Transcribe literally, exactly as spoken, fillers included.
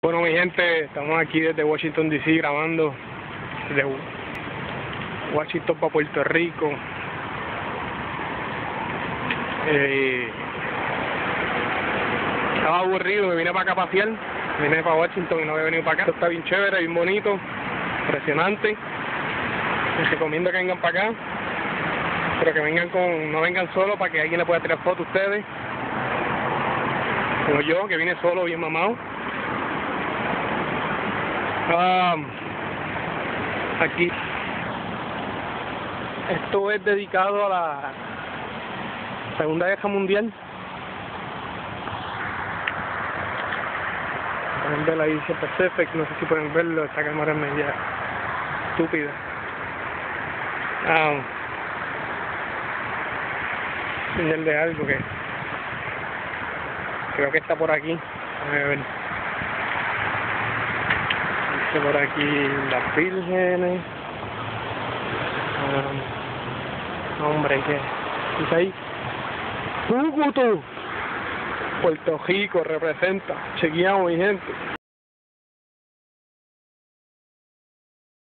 Bueno, mi gente, estamos aquí desde Washington D C grabando desde Washington para Puerto Rico. Eh, estaba aburrido, me vine para acá a pasear, vine para Washington y no había venido para acá. Esto está bien chévere, bien bonito, impresionante. Les recomiendo que vengan para acá, pero que vengan con, no vengan solo para que alguien le pueda tirar fotos a ustedes, como yo, que vine solo, bien mamado. Um, aquí esto es dedicado a la Segunda Guerra Mundial. Pueden ver ahí dice Pacific, no sé si pueden verlo, esta cámara es media estúpida. Um, enseñarle algo que creo que está por aquí. A ver. Por aquí las vírgenes. Um, hombre, ¿qué dice ahí? ¡Cúcuta! Puerto Rico representa. Chequeamos, mi gente.